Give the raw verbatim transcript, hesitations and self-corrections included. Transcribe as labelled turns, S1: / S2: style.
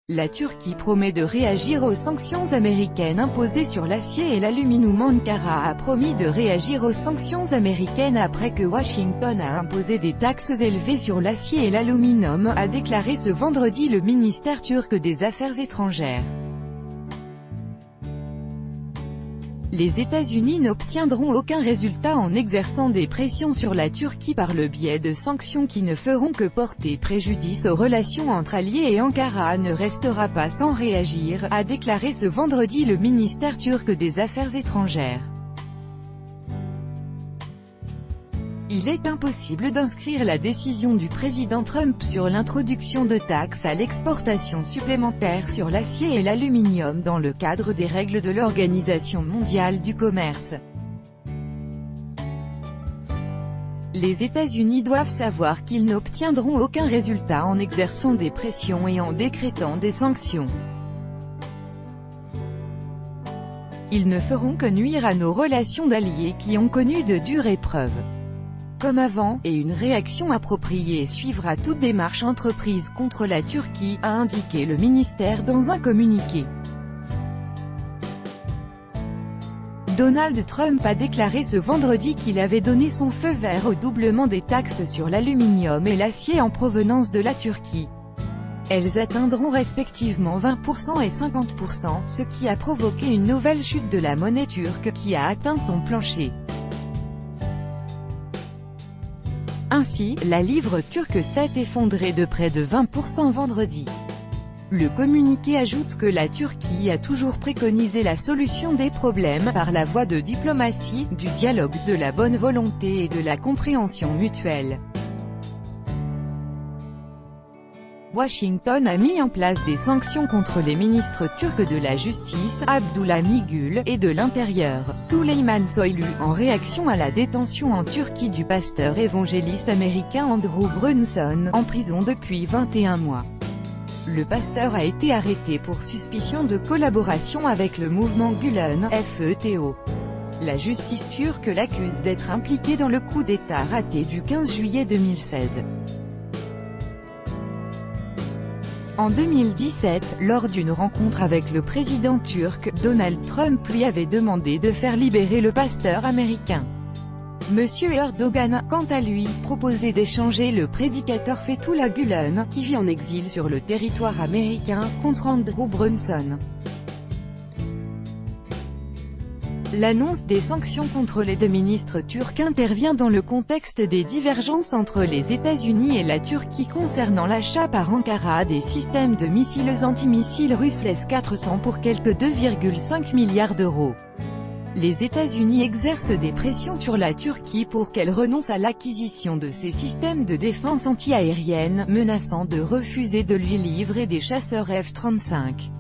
S1: La Turquie promet de réagir aux sanctions américaines imposées sur l'acier et l'aluminium. Ankara a promis de réagir aux sanctions américaines après que Washington a imposé des taxes élevées sur l'acier et l'aluminium, a déclaré ce vendredi le ministère turc des Affaires étrangères. Les États-Unis n'obtiendront aucun résultat en exerçant des pressions sur la Turquie par le biais de sanctions qui ne feront que porter préjudice aux relations entre alliés, et Ankara ne restera pas sans réagir, a déclaré ce vendredi le ministère turc des Affaires étrangères. Il est impossible d'inscrire la décision du président Trump sur l'introduction de taxes à l'exportation supplémentaires sur l'acier et l'aluminium dans le cadre des règles de l'Organisation mondiale du commerce. Les États-Unis doivent savoir qu'ils n'obtiendront aucun résultat en exerçant des pressions et en décrétant des sanctions. Ils ne feront que nuire à nos relations d'alliés qui ont connu de dures épreuves. Comme avant, et une réaction appropriée suivra toute démarche entreprise contre la Turquie, a indiqué le ministère dans un communiqué. Donald Trump a déclaré ce vendredi qu'il avait donné son feu vert au doublement des taxes sur l'aluminium et l'acier en provenance de la Turquie. Elles atteindront respectivement vingt pour cent et cinquante pour cent, ce qui a provoqué une nouvelle chute de la monnaie turque qui a atteint son plancher. Ainsi, la livre turque s'est effondrée de près de vingt pour cent vendredi. Le communiqué ajoute que la Turquie a toujours préconisé la solution des problèmes par la voie de diplomatie, du dialogue, de la bonne volonté et de la compréhension mutuelle. Washington a mis en place des sanctions contre les ministres turcs de la Justice, Abdullah Gül, et de l'Intérieur, Süleyman Soylu, en réaction à la détention en Turquie du pasteur évangéliste américain Andrew Brunson, en prison depuis vingt et un mois. Le pasteur a été arrêté pour suspicion de collaboration avec le mouvement Gülen, F E T O. La justice turque l'accuse d'être impliqué dans le coup d'État raté du quinze juillet deux mille seize. En deux mille dix-sept, lors d'une rencontre avec le président turc, Donald Trump lui avait demandé de faire libérer le pasteur américain. Monsieur Erdogan, quant à lui, proposait d'échanger le prédicateur Fethullah Gülen, qui vit en exil sur le territoire américain, contre Andrew Brunson. L'annonce des sanctions contre les deux ministres turcs intervient dans le contexte des divergences entre les États-Unis et la Turquie concernant l'achat par Ankara des systèmes de missiles antimissiles russes S quatre cents pour quelque deux virgule cinq milliards d'euros. Les États-Unis exercent des pressions sur la Turquie pour qu'elle renonce à l'acquisition de ces systèmes de défense anti-aérienne, menaçant de refuser de lui livrer des chasseurs F trente-cinq.